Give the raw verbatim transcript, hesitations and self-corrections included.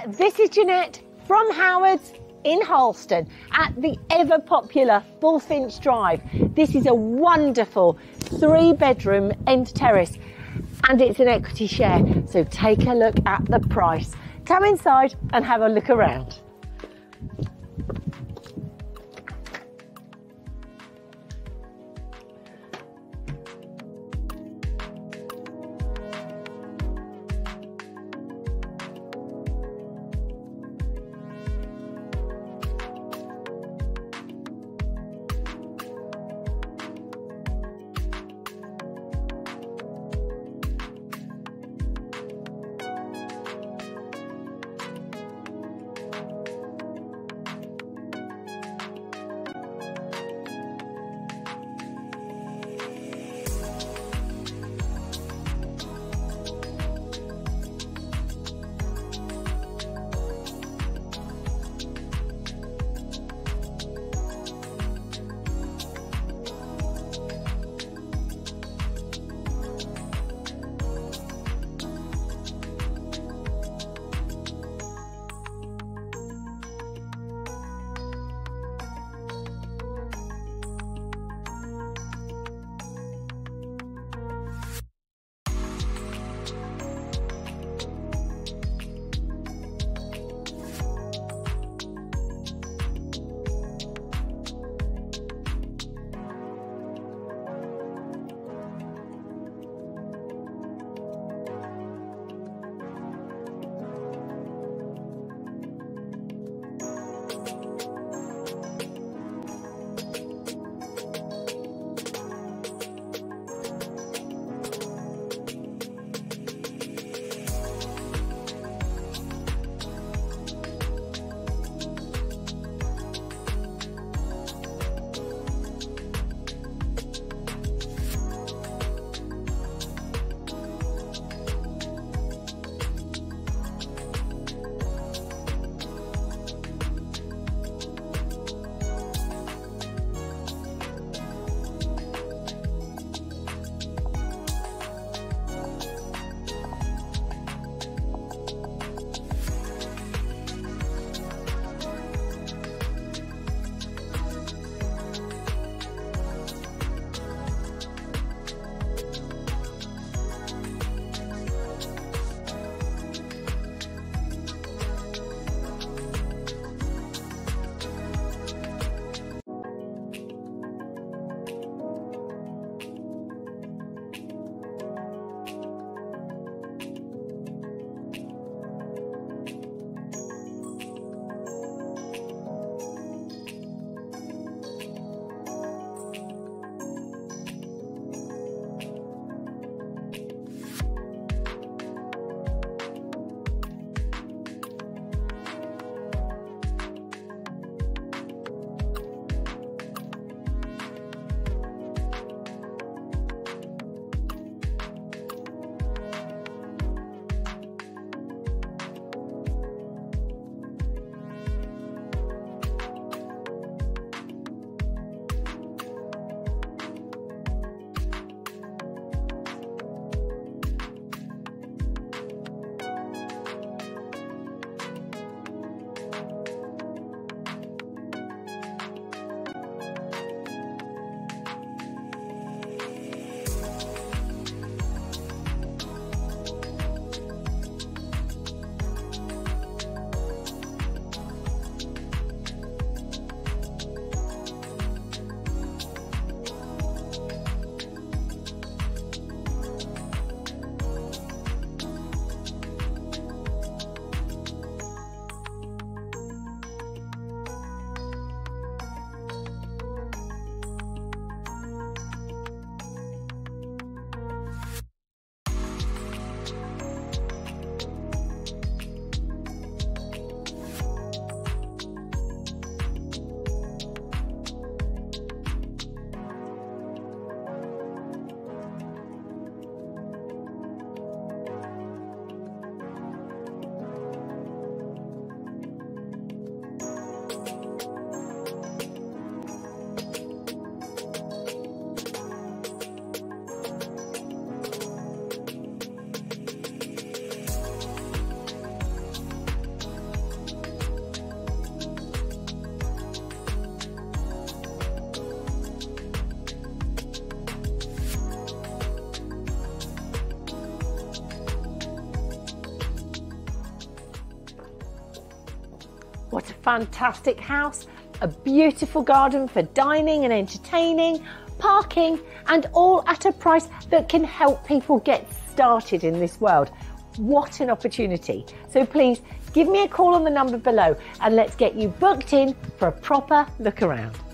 this is Jeanette from Howards in Harleston at the ever popular Bullfinch Drive. This is a wonderful three bedroom end terrace and it's an equity share. So take a look at the price. Come inside and have a look around. What a fantastic house, a beautiful garden for dining and entertaining, parking, and all at a price that can help people get started in this world. What an opportunity. So please give me a call on the number below and let's get you booked in for a proper look around.